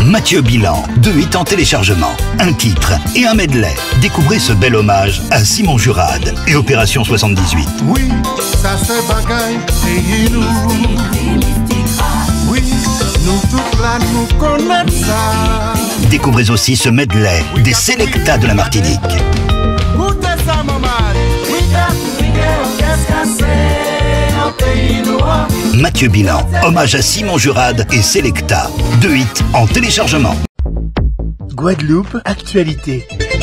Mathieu Bilan, 2 hits en téléchargement, un titre et un medley. Découvrez ce bel hommage à Simon Jurade et Opération 78. Oui, ça c'est bagaille, et nous. Oui, nous tous là, nous connaissons ça. Découvrez aussi ce medley des Selecta de la Martinique. Écoutez ça, maman. Mathieu Bilan, hommage à Simon Jurade et Selecta, 2 hits en téléchargement. Guadeloupe, actualité.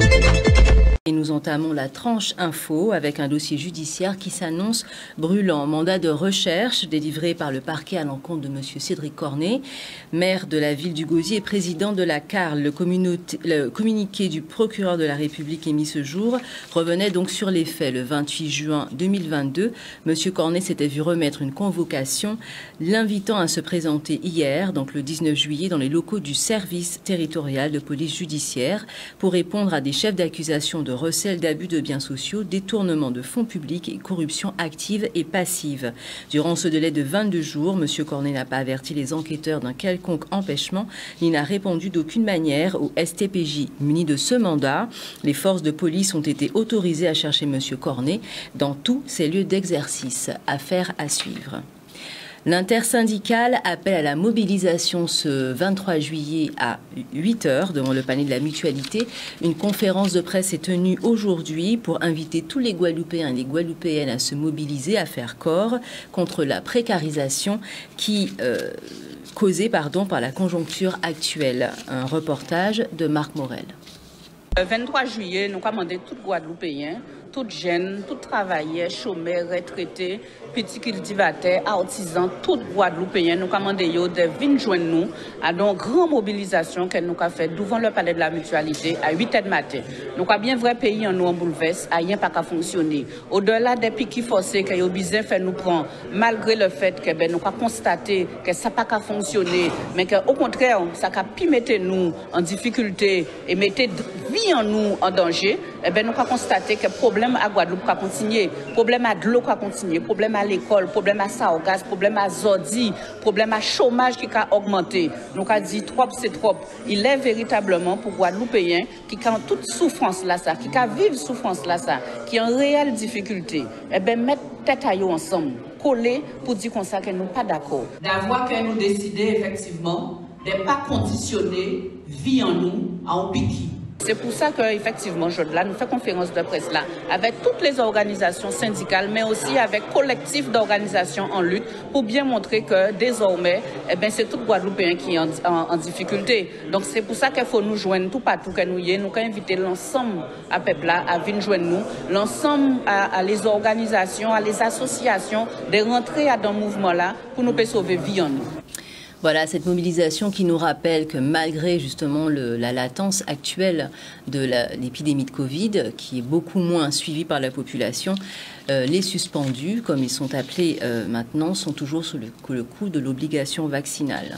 Et nous entamons la tranche info avec un dossier judiciaire qui s'annonce brûlant. Mandat de recherche délivré par le parquet à l'encontre de M. Cédric Cornet, maire de la ville du Gosier et président de la CARL. Le communiqué du procureur de la République émis ce jour revenait donc sur les faits. Le 28 juin 2022, M. Cornet s'était vu remettre une convocation l'invitant à se présenter hier, donc le 19 juillet, dans les locaux du service territorial de police judiciaire pour répondre à des chefs d'accusation de recel d'abus de biens sociaux, détournement de fonds publics et corruption active et passive. Durant ce délai de 22 jours, M. Cornet n'a pas averti les enquêteurs d'un quelconque empêchement, ni n'a répondu d'aucune manière au STPJ. Munis de ce mandat, les forces de police ont été autorisées à chercher M. Cornet dans tous ses lieux d'exercice. Affaire à suivre. L'intersyndicale appelle à la mobilisation ce 23 juillet à 8 h devant le palais de la Mutualité. Une conférence de presse est tenue aujourd'hui pour inviter tous les Guadeloupéens et les Guadeloupéennes à se mobiliser, à faire corps contre la précarisation causée par la conjoncture actuelle. Un reportage de Marc Morel. Le 23 juillet, nous avons demandé tous les Guadeloupéens, toutes jeunes, tous travailleurs, chômeurs, retraités, petits cultivateurs, artisans, tous Guadeloupéens, nous avons demandé de venir joindre nous à une grande mobilisation que nous avons faite devant le palais de la Mutualité à 8 h du matin. Nous avons bien vrai pays en nous en bouleverse, rien pas qu'à fonctionner. Au-delà des piquets forcés que nous avons fait nous prendre, malgré le fait que nous avons constaté que ça n'a pas qu'à fonctionner, mais qu'au contraire, ça a pu mettre nous en difficulté et mettre vie en nous en danger, nous avons constaté que le problème à Guadeloupe a continué, le problème à de l'eau a continué, le problème à l'école, le problème à Saogas, le problème à Zordi, le problème à chômage qui a augmenté. Nous avons dit trop, c'est trop. Il est véritablement pour Guadeloupéens qui ont toute souffrance là, ça, qui vivent souffrance là, ça, qui ont réelle difficulté, mettre tête à eux ensemble, coller pour dire comme ça que nous ne sommes pas d'accord. D'avoir que nous décider effectivement de ne pas conditionner vie en nous à un piquet. C'est pour ça qu'effectivement, là, nous faisons conférence de presse là, avec toutes les organisations syndicales, mais aussi avec collectifs d'organisations en lutte, pour bien montrer que désormais, c'est tout Guadeloupéen qui est en difficulté. Donc c'est pour ça qu'il faut nous joindre tout partout que nous y est. Nous avons invité l'ensemble à peuple là à venir joindre nous, l'ensemble à les organisations, à les associations, de rentrer dans le mouvement là pour nous sauver vie en nous. Voilà, cette mobilisation qui nous rappelle que malgré justement la latence actuelle de l'épidémie de Covid, qui est beaucoup moins suivie par la population, les suspendus, comme ils sont appelés maintenant, sont toujours sous le coup de l'obligation vaccinale.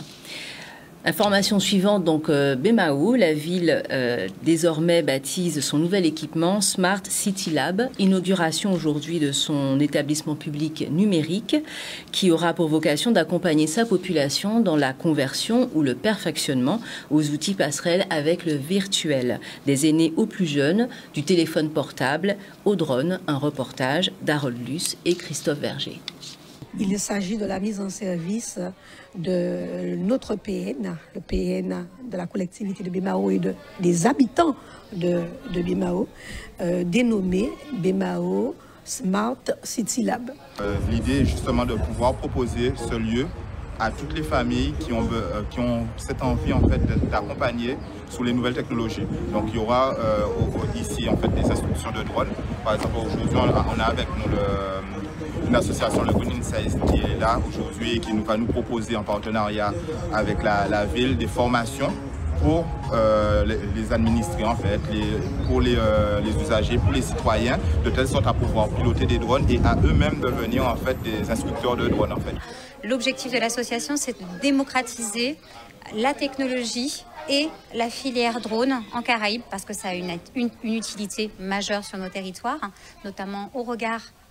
Information suivante, donc BMAO, la ville désormais baptise son nouvel équipement Smart City Lab. Inauguration aujourd'hui de son établissement public numérique qui aura pour vocation d'accompagner sa population dans la conversion ou le perfectionnement aux outils passerelles avec le virtuel. Des aînés aux plus jeunes, du téléphone portable au drone, un reportage d'Harold Luce et Christophe Verger. Il s'agit de la mise en service de notre PN, le PN de la collectivité de BMAO et des habitants de BMAO, dénommé BMAO Smart City Lab. L'idée est justement de pouvoir proposer ce lieu à toutes les familles qui ont cette envie en fait d'accompagner sur les nouvelles technologies. Donc il y aura ici en fait des instructions de drone. Par exemple aujourd'hui on a avec nous une association, le Green Insight, qui est là aujourd'hui et qui va nous proposer en partenariat avec la ville des formations pour les administrés en fait, pour les usagers, pour les citoyens, de telle sorte à pouvoir piloter des drones et à eux-mêmes devenir en fait des instructeurs de drones en fait. L'objectif de l'association, c'est de démocratiser la technologie et la filière drone en Caraïbes parce que ça a une utilité majeure sur nos territoires, notamment au regard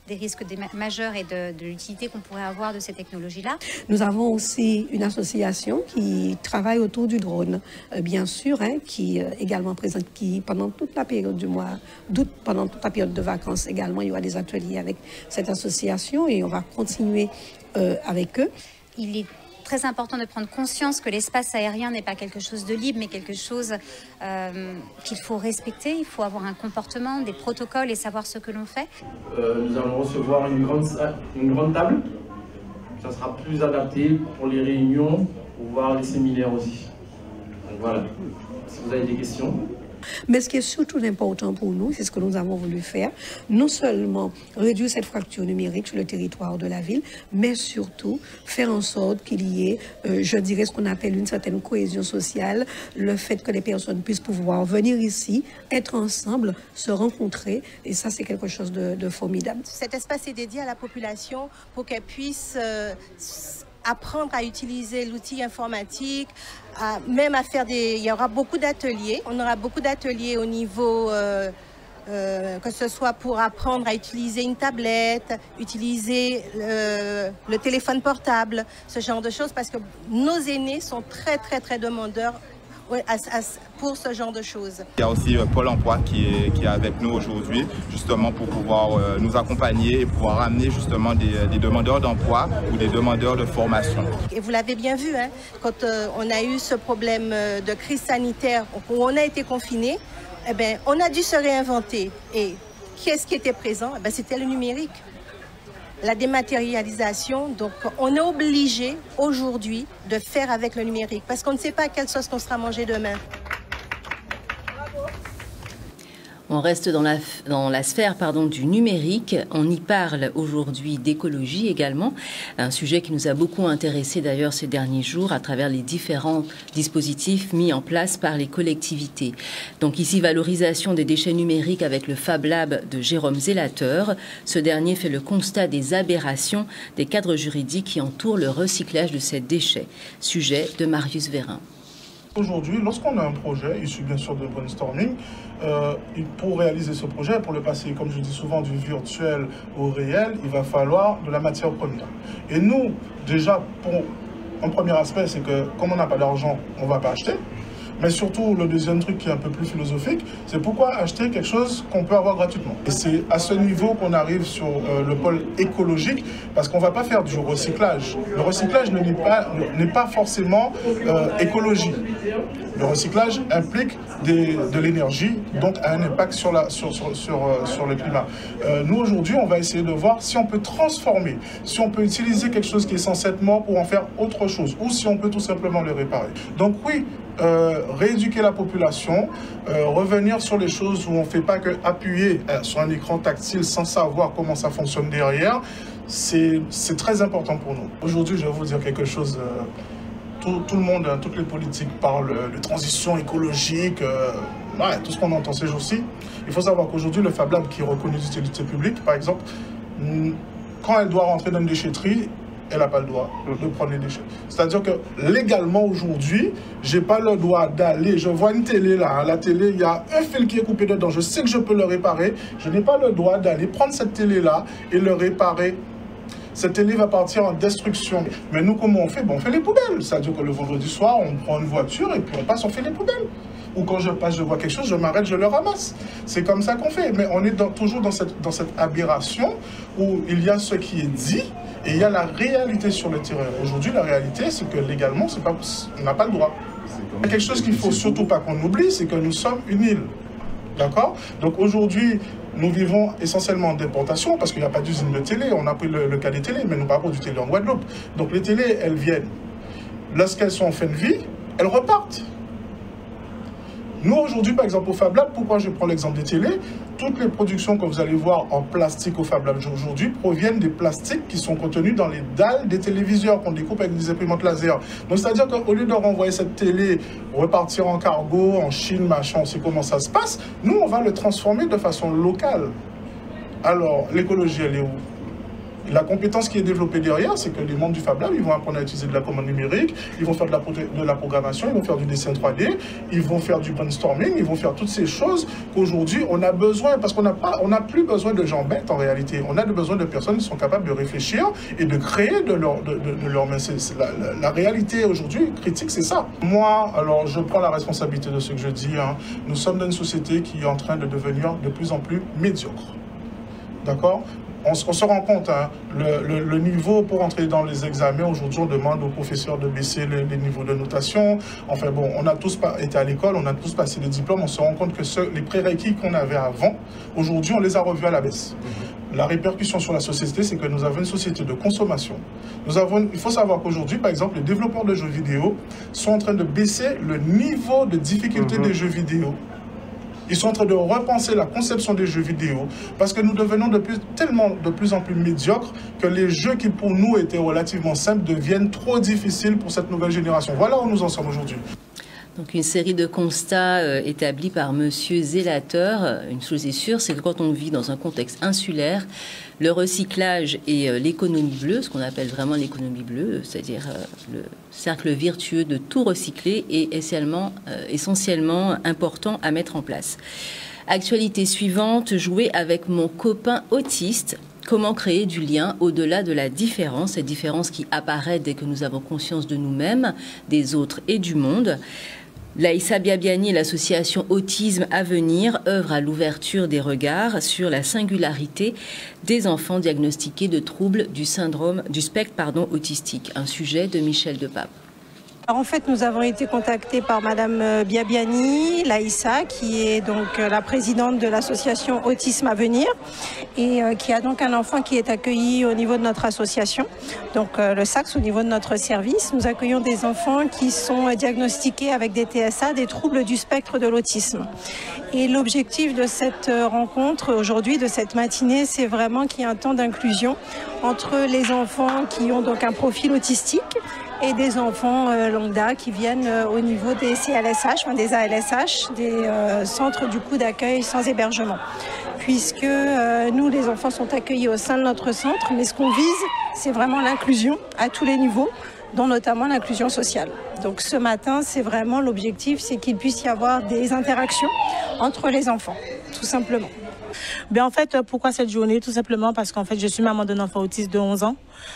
des risques majeurs et de l'utilité qu'on pourrait avoir de ces technologies-là. Nous avons aussi une association qui travaille autour du drone, bien sûr, qui également présente, qui pendant toute la période du mois d'août, pendant toute la période de vacances également, il y aura des ateliers avec cette association et on va continuer avec eux. Il est très important de prendre conscience que l'espace aérien n'est pas quelque chose de libre, mais quelque chose qu'il faut respecter. Il faut avoir un comportement, des protocoles et savoir ce que l'on fait. Nous allons recevoir une grande table. Ça sera plus adapté pour les réunions, pour voir les séminaires aussi. Donc voilà, si vous avez des questions. Mais ce qui est surtout important pour nous, c'est ce que nous avons voulu faire, non seulement réduire cette fracture numérique sur le territoire de la ville, mais surtout faire en sorte qu'il y ait, je dirais, ce qu'on appelle une certaine cohésion sociale, le fait que les personnes puissent pouvoir venir ici, être ensemble, se rencontrer, et ça c'est quelque chose de formidable. Cet espace est dédié à la population pour qu'elle puisse apprendre à utiliser l'outil informatique, même à faire il y aura beaucoup d'ateliers. On aura beaucoup d'ateliers au niveau, que ce soit pour apprendre à utiliser une tablette, utiliser le téléphone portable, ce genre de choses, parce que nos aînés sont très demandeurs pour ce genre de choses. Il y a aussi Pôle emploi qui est avec nous aujourd'hui, justement pour pouvoir nous accompagner et pouvoir amener justement des demandeurs d'emploi ou des demandeurs de formation. Et vous l'avez bien vu, quand on a eu ce problème de crise sanitaire où on a été confinés, eh bien, on a dû se réinventer. Et qu'est-ce qui était présent? Eh bien, c'était le numérique. La dématérialisation, donc on est obligé aujourd'hui de faire avec le numérique parce qu'on ne sait pas à quelle sauce on sera mangé demain. On reste dans la sphère du numérique. On y parle aujourd'hui d'écologie également, un sujet qui nous a beaucoup intéressé d'ailleurs ces derniers jours à travers les différents dispositifs mis en place par les collectivités. Donc ici, valorisation des déchets numériques avec le Fab Lab de Jérôme Zélateur. Ce dernier fait le constat des aberrations des cadres juridiques qui entourent le recyclage de ces déchets. Sujet de Marius Vérin. Aujourd'hui, lorsqu'on a un projet, issu bien sûr de brainstorming, pour réaliser ce projet, pour le passer, comme je dis souvent, du virtuel au réel, il va falloir de la matière première. Et nous, déjà, un premier aspect, c'est que comme on n'a pas d'argent, on ne va pas acheter. Mais surtout, le deuxième truc qui est un peu plus philosophique, c'est pourquoi acheter quelque chose qu'on peut avoir gratuitement. Et c'est à ce niveau qu'on arrive sur le pôle écologique, parce qu'on ne va pas faire du recyclage. Le recyclage n'est pas forcément écologie. Le recyclage implique de l'énergie, donc a un impact sur le climat. Nous, aujourd'hui, on va essayer de voir si on peut transformer, si on peut utiliser quelque chose qui est censé être mort pour en faire autre chose, ou si on peut tout simplement le réparer. Donc oui, rééduquer la population, revenir sur les choses où on ne fait pas que appuyer sur un écran tactile sans savoir comment ça fonctionne derrière, c'est très important pour nous. Aujourd'hui, je vais vous dire quelque chose, tout le monde, toutes les politiques parlent de transition écologique, tout ce qu'on entend ces jours-ci. Il faut savoir qu'aujourd'hui, le Fab Lab qui est reconnu d'utilité publique, par exemple, quand elle doit rentrer dans une déchetterie, elle n'a pas le droit de prendre les déchets. C'est-à-dire que légalement aujourd'hui, je n'ai pas le droit d'aller, je vois une télé là, la télé, il y a un fil qui est coupé dedans, je sais que je peux le réparer, je n'ai pas le droit d'aller prendre cette télé là et le réparer. Cette télé va partir en destruction. Mais nous, comment on fait? On fait les poubelles. C'est-à-dire que le vendredi soir, on prend une voiture et puis on passe, on fait les poubelles. Ou quand je passe, je vois quelque chose, je m'arrête, je le ramasse. C'est comme ça qu'on fait. Mais on est toujours dans cette aberration où il y a ce qui est dit et il y a la réalité sur le terrain. Aujourd'hui, la réalité, c'est que légalement, on n'a pas le droit. Il y a quelque chose qu'il ne faut surtout pas qu'on oublie, c'est que nous sommes une île. D'accord? Donc aujourd'hui, nous vivons essentiellement d'importation parce qu'il n'y a pas d'usine de télé. On a pris le cas des télés, mais nous parlons du télé en Guadeloupe. Donc les télés, elles viennent. Lorsqu'elles sont en fin de vie, elles repartent. Nous, aujourd'hui, par exemple, au Fab Lab, pourquoi je prends l'exemple des télés? Toutes les productions que vous allez voir en plastique au Fab Lab aujourd'hui proviennent des plastiques qui sont contenus dans les dalles des téléviseurs qu'on découpe avec des imprimantes laser. Donc, c'est-à-dire qu'au lieu de renvoyer cette télé, repartir en cargo, en Chine, machin, on sait comment ça se passe, nous, on va le transformer de façon locale. Alors, l'écologie, elle est où? La compétence qui est développée derrière, c'est que les membres du Fab Lab, ils vont apprendre à utiliser de la commande numérique, ils vont faire de la programmation, ils vont faire du dessin 3D, ils vont faire du brainstorming, ils vont faire toutes ces choses qu'aujourd'hui on a besoin, parce qu'on n'a plus besoin de gens bêtes en réalité. On a besoin de personnes qui sont capables de réfléchir et de créer de leur main. La réalité aujourd'hui critique, c'est ça. Moi, alors je prends la responsabilité de ce que je dis. Hein. Nous sommes dans une société qui est en train de devenir de plus en plus médiocre. D'accord ? On se rend compte, hein, le niveau pour entrer dans les examens, aujourd'hui on demande aux professeurs de baisser les niveaux de notation. Enfin bon, on a tous été à l'école, on a tous passé les diplômes, on se rend compte que les prérequis qu'on avait avant, aujourd'hui on les a revus à la baisse. La répercussion sur la société, c'est que nous avons une société de consommation. Il faut savoir qu'aujourd'hui, par exemple, les développeurs de jeux vidéo sont en train de baisser le niveau de difficulté des jeux vidéo. Ils sont en train de repenser la conception des jeux vidéo parce que nous devenons de plus en plus médiocres que les jeux qui pour nous étaient relativement simples deviennent trop difficiles pour cette nouvelle génération. Voilà où nous en sommes aujourd'hui. Donc une série de constats établis par Monsieur Zélateur. Une chose est sûre, c'est que quand on vit dans un contexte insulaire, le recyclage et l'économie bleue, ce qu'on appelle vraiment l'économie bleue, c'est-à-dire le cercle vertueux de tout recycler, est essentiellement important à mettre en place. Actualité suivante, jouer avec mon copain autiste. Comment créer du lien au-delà de la différence, cette différence qui apparaît dès que nous avons conscience de nous-mêmes, des autres et du monde. Laïssa Biabiani et l'association Autisme à venir œuvrent à l'ouverture des regards sur la singularité des enfants diagnostiqués de troubles du spectre autistique, un sujet de Michel Depape. Alors en fait, nous avons été contactés par Madame Biabiani, Laïssa, qui est donc la présidente de l'association Autisme à venir et qui a donc un enfant qui est accueilli au niveau de notre association, donc le SACS au niveau de notre service. Nous accueillons des enfants qui sont diagnostiqués avec des TSA, des troubles du spectre de l'autisme. Et l'objectif de cette rencontre aujourd'hui, de cette matinée, c'est vraiment qu'il y ait un temps d'inclusion entre les enfants qui ont donc un profil autistique et des enfants lambda qui viennent au niveau des CLSH, des ALSH, des centres du coup d'accueil sans hébergement. Puisque nous, les enfants sont accueillis au sein de notre centre, mais ce qu'on vise, c'est vraiment l'inclusion à tous les niveaux, dont notamment l'inclusion sociale. Donc ce matin, c'est vraiment l'objectif, c'est qu'il puisse y avoir des interactions entre les enfants, tout simplement. Ben en fait, pourquoi cette journée? Tout simplement parce qu'en fait, je suis maman d'un enfant autiste de 11 ans.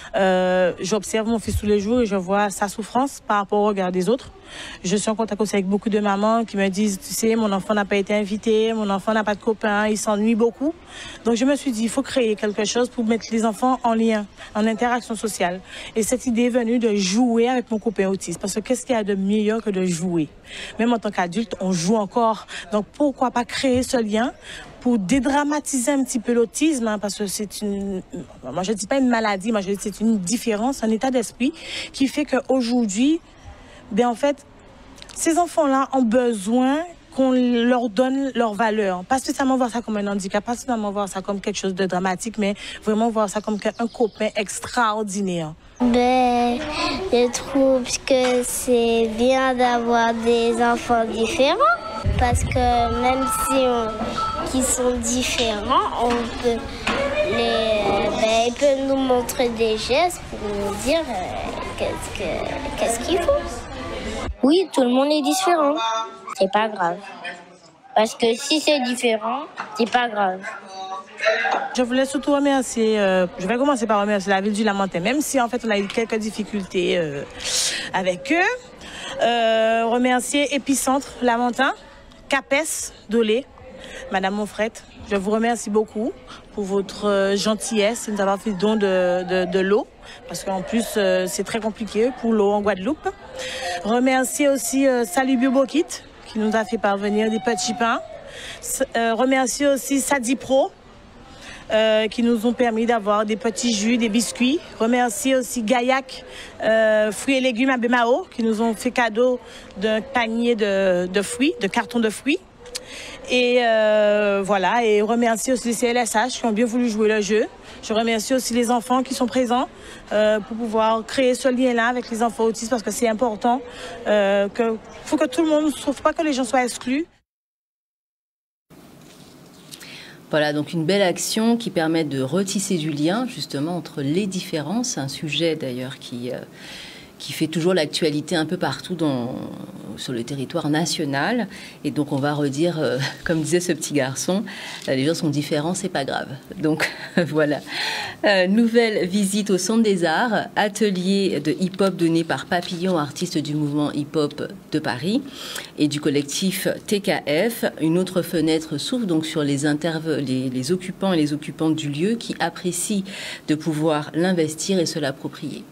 J'observe mon fils tous les jours et je vois sa souffrance par rapport au regard des autres. Je suis en contact aussi avec beaucoup de mamans qui me disent, tu sais, mon enfant n'a pas été invité, mon enfant n'a pas de copain, il s'ennuie beaucoup. Donc je me suis dit, il faut créer quelque chose pour mettre les enfants en lien, en interaction sociale. Et cette idée est venue de jouer avec mon copain autiste. Parce que qu'est-ce qu'il y a de meilleur que de jouer? Même en tant qu'adulte, on joue encore. Donc pourquoi pas créer ce lien pour dédramatiser un petit peu l'autisme, hein, parce que c'est une, moi je dis pas une maladie, moi je dis c'est une différence, un état d'esprit qui fait qu'aujourd'hui, ben en fait, ces enfants-là ont besoin qu'on leur donne leur valeur. Pas spécialement voir ça comme un handicap, pas spécialement voir ça comme quelque chose de dramatique, mais vraiment voir ça comme un copain extraordinaire. Ben, je trouve que c'est bien d'avoir des enfants différents. Parce que même si ils sont différents, on peut ils peuvent nous montrer des gestes pour nous dire qu'est-ce qu'il faut. Oui, tout le monde est différent. C'est pas grave. Parce que si c'est différent, c'est pas grave. Je voulais surtout remercier, je vais commencer par remercier la ville du Lamentin, même si en fait on a eu quelques difficultés avec eux. Remercier Épicentre Lamentin, CAPES Dolé, Madame Monfrette, je vous remercie beaucoup pour votre gentillesse de nous avoir fait don de l'eau, parce qu'en plus c'est très compliqué pour l'eau en Guadeloupe. Remercier aussi Salut Biobokit qui nous a fait parvenir des petits pains. Remercier aussi Sadi Pro qui nous ont permis d'avoir des petits jus, des biscuits. Remercier aussi Gaillac, fruits et légumes à Bémao, qui nous ont fait cadeau d'un panier de fruits, de cartons de fruits. Et voilà, et remercier aussi les CLSH qui ont bien voulu jouer le jeu. Je remercie aussi les enfants qui sont présents pour pouvoir créer ce lien-là avec les enfants autistes, parce que c'est important. Faut que tout le monde ne trouve pas que les gens soient exclus. Voilà, donc une belle action qui permet de retisser du lien justement entre les différences, un sujet d'ailleurs qui fait toujours l'actualité un peu partout sur le territoire national. Et donc on va redire, comme disait ce petit garçon, les gens sont différents, c'est pas grave. Donc voilà. Nouvelle visite au Centre des Arts, atelier de hip-hop donné par Papillon, artiste du mouvement hip-hop de Paris et du collectif TKF. Une autre fenêtre s'ouvre donc sur les occupants et les occupantes du lieu qui apprécient de pouvoir l'investir et se l'approprier.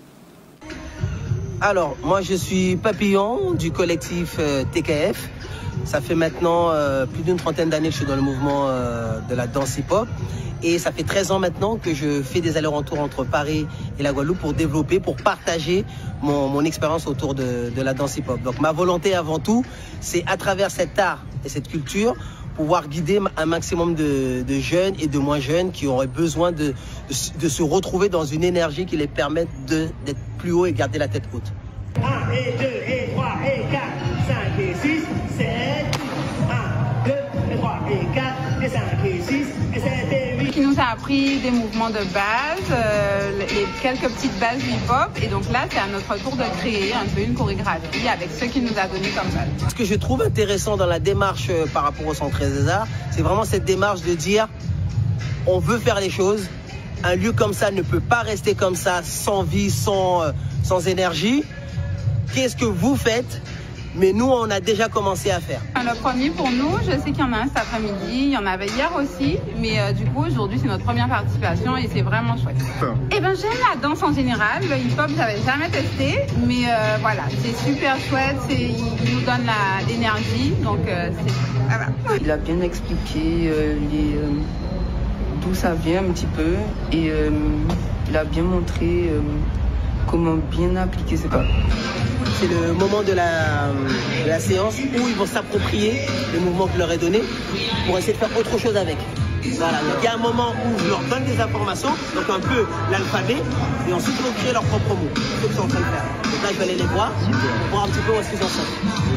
Alors, moi je suis Papillon du collectif TKF. Ça fait maintenant plus d'une trentaine d'années que je suis dans le mouvement de la danse hip-hop. Et ça fait 13 ans maintenant que je fais des allers-retours entre Paris et la Guadeloupe pour développer, pour partager mon expérience autour de la danse hip-hop. Donc ma volonté avant tout, c'est à travers cet art et cette culture, pouvoir guider un maximum de jeunes et de moins jeunes qui auraient besoin de se retrouver dans une énergie qui les permette d'être plus haut et garder la tête haute. 1 et 2 et 3 et 4, 5 et 6, 7, 1, 2 et 3 et 4 et 5 et 6 et 7 et 8. Qui nous a appris des mouvements de base, quelques petites bases du hip-hop, et donc là c'est à notre tour de créer un peu une chorégraphie avec ce qu'il nous a donné comme base. Ce que je trouve intéressant dans la démarche par rapport au Centre des Arts, c'est vraiment cette démarche de dire on veut faire les choses, un lieu comme ça ne peut pas rester comme ça, sans vie, sans énergie. Qu'est-ce que vous faites? Mais nous, on a déjà commencé à faire. Le premier pour nous, je sais qu'il y en a un cet après-midi, il y en avait hier aussi, mais du coup aujourd'hui c'est notre première participation et c'est vraiment chouette. Eh ben j'aime la danse en général, le hip-hop j'avais jamais testé, mais voilà, c'est super chouette, il nous donne l'énergie, donc c'est voilà. Il a bien expliqué d'où ça vient un petit peu et il a bien montré comment bien appliquer ce pas. C'est le moment de la séance où ils vont s'approprier le mouvement que je leur ai donné pour essayer de faire autre chose avec. Voilà, donc il y a un moment où je leur donne des informations, donc un peu l'alphabet, et ensuite ils vont créer leurs propres mots. C'est ce qu'ils sont en train de faire. Donc là je vais aller les voir, pour voir un petit peu où est-ce qu'ils en sont.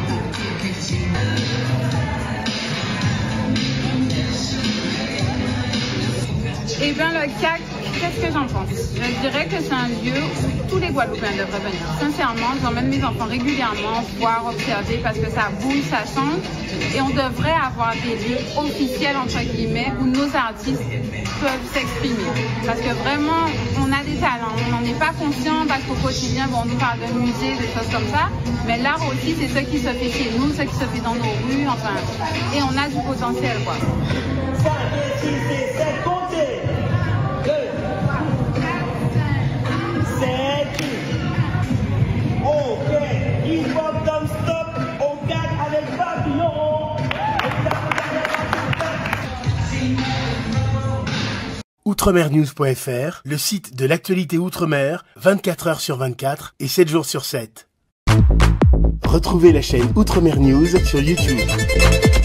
Eh bien le CAC, qu'est-ce que j'en pense? Je dirais que c'est un lieu où tous les Guadeloupéens devraient venir. Sincèrement, j'emmène mes enfants régulièrement voir, observer, parce que ça bouge, ça change. Et on devrait avoir des lieux officiels, entre guillemets, où nos artistes peuvent s'exprimer. Parce que vraiment, on a des talents, on n'en est pas conscient parce qu'au quotidien, bon, on nous parle de musée, des choses comme ça. Mais l'art aussi, c'est ce qui se fait chez nous, ce qui se fait dans nos rues, enfin. Et on a du potentiel, quoi. 5 et 6 et 7, comptez. 2, 7, ok, hip-hop non-stop, on gagne avec Papillon. Outremernews.fr, le site de l'actualité Outre-mer, 24 heures sur 24 et 7 jours sur 7. Retrouvez la chaîne Outremer News sur YouTube.